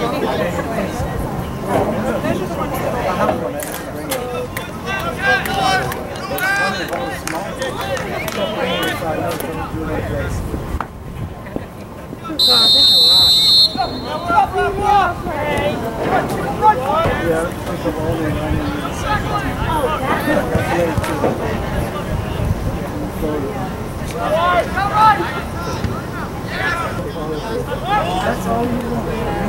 That's all you want.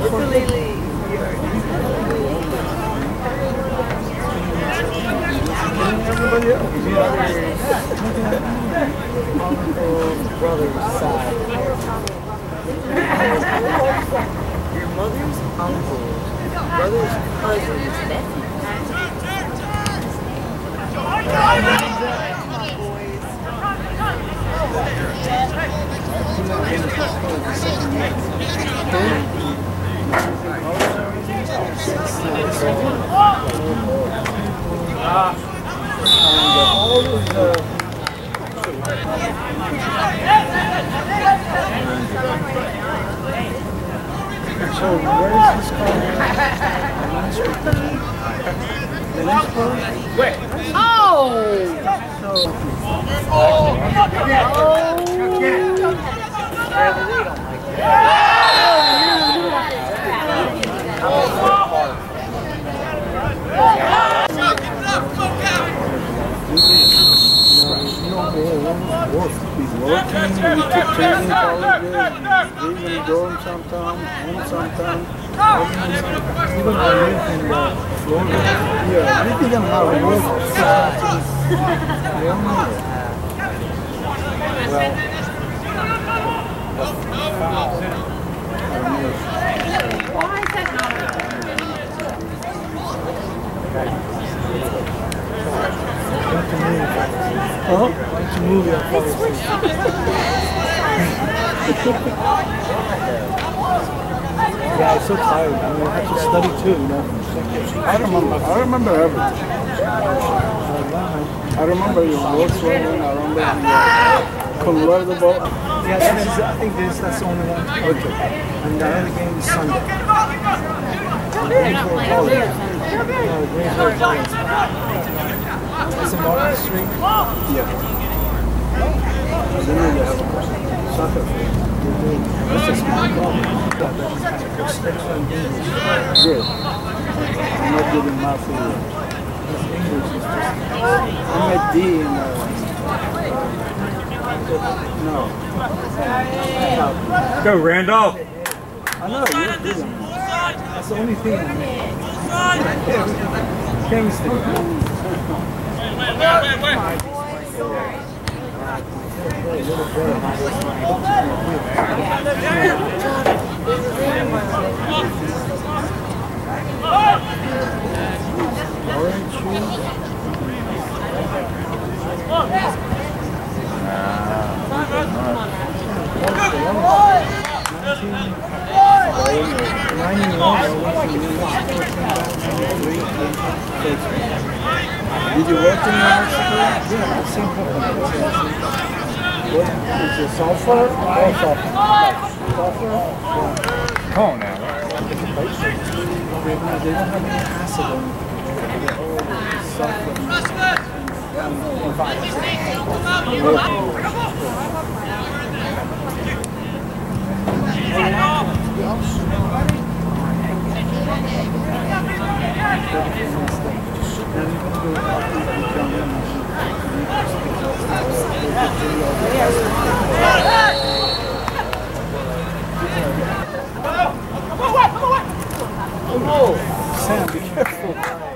Everybody else. Uncle, brother's side. Your mother's uncle, brother's cousin's nephew. So where is this called? Where? Oh! He's working, he took training colleges, he's leaving the dorm sometime, home sometime. Even when I live in Florida, yeah, anything I'm not working, Why is that not huh? It's a movie I'm Yeah, I'm so tired. I mean, I have to study too, you know. I remember everything. I remember your Volkswagen, I remember the convertible. Yeah, that is, I think that's the only one. Okay. And the other game is Sunday. Greensboro College. No, Greensboro College. It's in Market Street? Yeah. Then you have soccer field. That's a small problem. Good. I'm not good in math either. I'm a D in no. Go, Randolph! I know, you're good. That's the only thing I know. Chemistry. Wait. Orange shoes. Did you work in Mexico? Yeah, I've seen company. What is it, sulfur? Or sulfur? Sulfur? Come on now. They don't have any acid in it. They're all sulfur. Oh, Sam, be careful.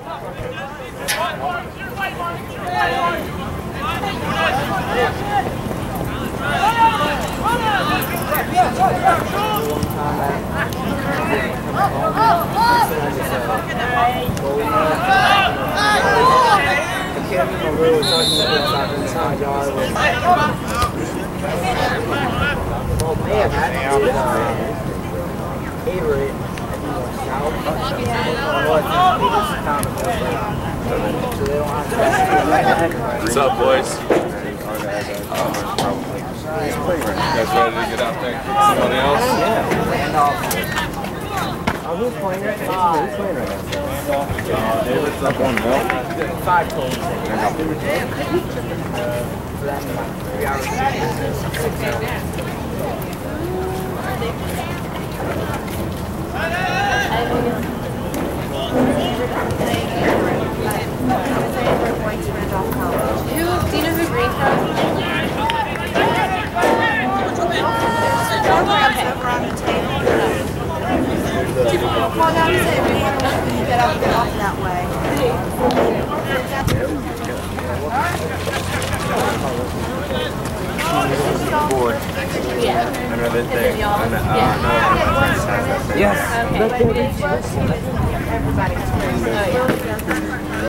Averett What's up, boys? You guys ready to get out there? Somebody else? Yeah. Who's playing right now? Who's playing right now? David's up on milk. 5 total. Do you know who Green from? Over on the table. Well, that was it. We want to get off that way. Board. Yeah. Another thing. Yes. Yes. Okay. Everybody.